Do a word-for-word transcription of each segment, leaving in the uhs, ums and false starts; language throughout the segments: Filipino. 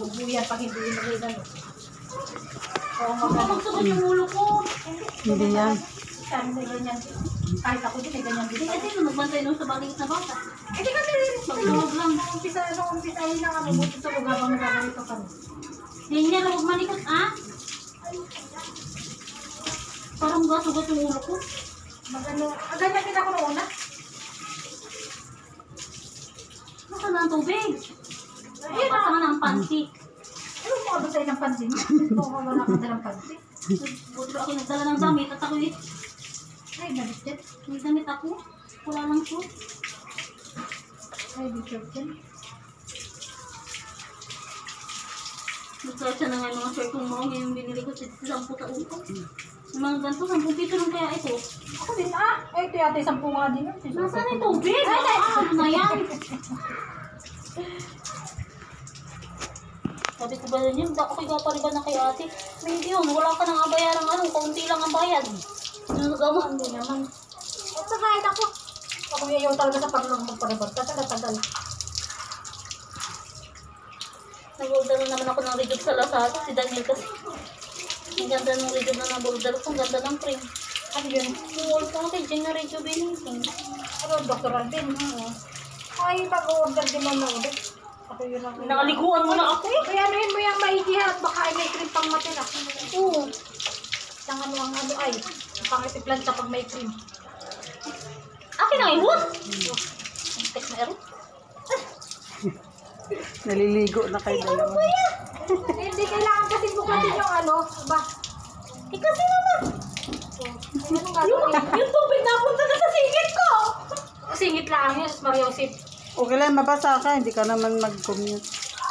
bubuyan pag hindi ilagay na. Oo, Magsugat yung ulo ko. Hindi yan. Kaya may ganyan. Kahit ako din, may ganyan din. Hindi kasi nung nagbantay nung sa balikat na bata. Eh, di kasi, Magsugat lang. nung umpisa, nung umpisa, yun lang ang mabuti sa lugar pang nagkakalito kami. Hindi niya lang malikot, ah? Parang ba sugat yung ulo ko? Magano, ah, ganyan din ako noong una. Baka na ang tubig. Ayun Baka na. na ang panty. Ano mo ba sa'yo ng pansin? Ito ko wala akong dalang pansin. Buti ba ako nagdala ng damit at ako eh. Ay, nabit yan. May damit ako. Wala lang po. Ay, bitrop yan. Nagkasya na nga yung mga shirt kong mga ngayon binili ko sa sampu taon ko. Yung mga ganito, sampung piso lang kaya ito. Ako din, ah. Ay, ito yata isang punga din yun. Nasaan yung tubig? Ah, ano na yan? Sabi ko ba yun, hindi ako kaya pa rin ba na kay ate? May hindi yun, wala ka nang abayarang ano, kaunti lang ang bayad. Yung nagawa, Hindi naman. At sa kahit ako. Ako yayaw talaga sa paglang magparabar. Tagal-tagal. nag-order na naman ako ng rigid sa Lazada, si Daniel kasi. Ang ganda ng rigid na nag-order ko, ang ganda ng frame. Ano yun? Yung wall packaging na rejuvenating. Ano, doctoral din. Oo. Ay, mag-order din mo na ulit. Ako yun ang... Nakaliguan mo na ako eh. Kaya anuhin mo yung maigi ha, at baka ay may cream pang matira. Oo. Isang ano ang ano ay, pang itiplanta pag may cream. Akin ang ihon. Ang tek na ero. Naliligo na kayo dalawa. Eh, hindi kailangan kasi bukatin yung ano, ba? Eh kasi naman. So, ay, anong Yung, gagawin? yung tubig napunta na sa singit ko. Singit lang yun, Maria Josep. Okay lang, mabasa ka. Hindi ka naman mag-commute.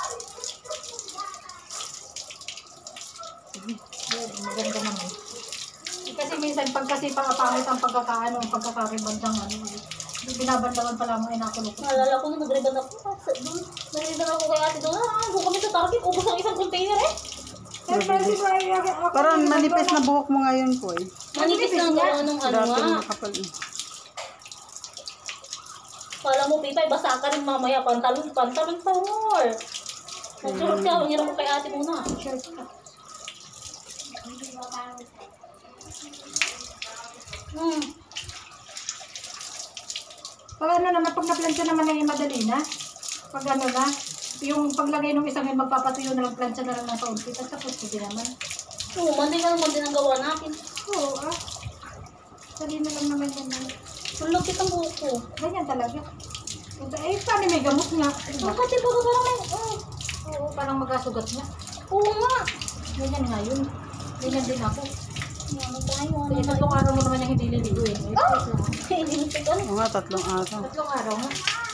Yan, maganda naman. Eh, kasi minsan pag kasi pangapangit ang pagkakaano, ang pagkakaribandang ano, hindi binabandagan pala mo ay nakulog. Naalala ko na nag-reband ako. Ah, sa doon. Nag-reband ako kay ate doon. Ah, doon kami sa Target. Ubus ang isang container eh. Pero pero si Maria, ako... Parang manipis na buhok mo ngayon po eh. Manipis na ang gawa nung ano Dati nga. makapal eh. Kala mo, Pipay, basa ka rin mamaya. Pantalon, pantalon pa more. Nagsurot ka. Hiram ko kay ate muna. Shirt ka. Hmm. Pag ano naman, pag na-plancha naman na yung madali na, pag ano na, yung paglagay ng isang yun, magpapatuyo na lang, plancha na lang ng kaunti, tapos tapos hindi naman. Oo, mandi ka naman din ang gawa natin. Oo, ah. Dali na lang naman yan. Tulog kitang buhok ko. Ganyan talaga. Eh, paano may gamot nga? Ang kasi baga parang may... Oh. Oo, parang magasugat na. Oo nga. Ganyan nga yun. Ganyan din ako. Ano tayo? Ano Kaya tatlong araw mo naman yung hindi liliguin. Eh, Oh! please lang. Iniintay ka. Oo nga, tatlong araw. Tatlong araw nga.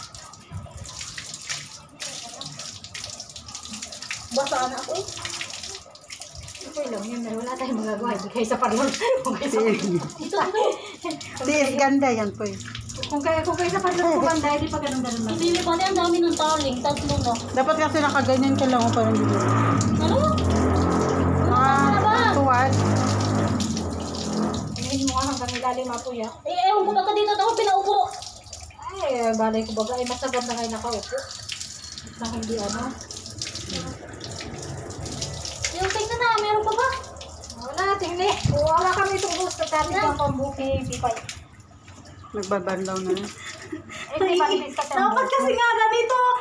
Basa na ako eh. Okay lang yun. Wala tayong magagawa. Hindi kayo sa parlor. Kung kayo sa Ito, ito. Tiis, ganda yan po eh. Kung kayo, kung kayo sa parlor kumanda, hindi pa ganun-ganun lang. Hindi pa ang dami ng taling. Tatlo na. Dapat kasi nakaganyan ka lang o parang dito. Ano? Ah, tuwad. Hingin mo nga hanggang ilalim mapuya. Eh, ewan ko baka dito ako pinaupo. Ay, balay ko baga. Ay, mas maganda kayo nakaupo. Na hindi ano. Yung tingnan na, meron pa ba? Wala, tingnan. Wala kami itong gusto. Tati ng pambuki. Pipay. Nagbabanlaw na yan. Eh, di ba ibig ka Dapat kasi nga ganito